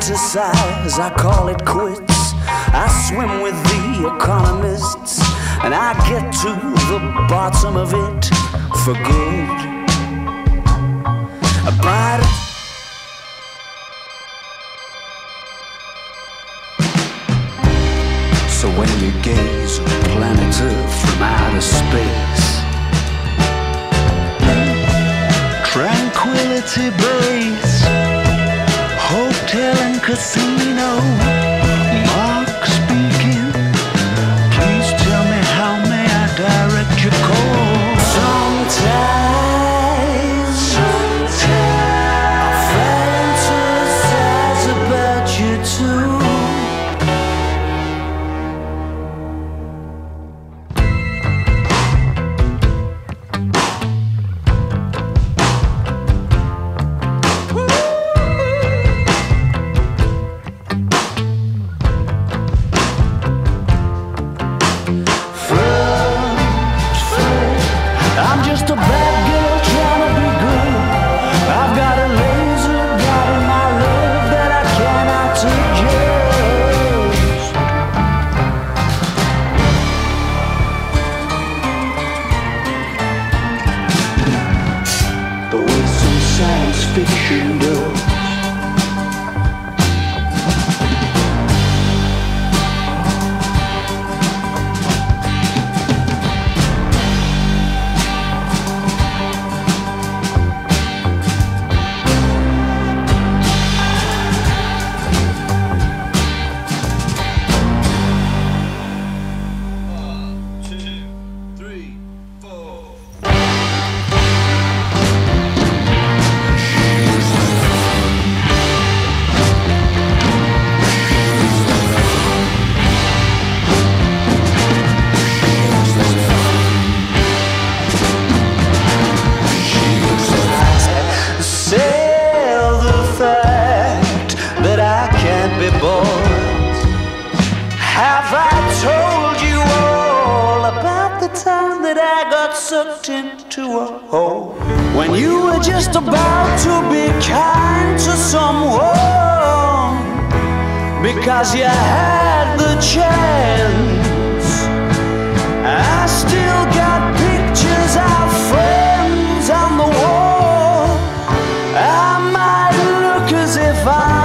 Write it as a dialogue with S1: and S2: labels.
S1: exercise, I call it quits. I swim with the economists, and I get to the bottom of it for good. But so when you gaze at planet Earth from outer space, Tranquility Base Hotel and Casino, Mark speaking. Please tell me, how may I direct your call? Sometimes I fantasize about you too. I'm just a bad girl trying to be good. I've got a laser guiding my love that I cannot suggest. The way some science fiction does. Have I told you all about the time that I got sucked into a hole? When you were just about to be kind to someone because you had the chance. I still got pictures of friends on the wall. I might look as if I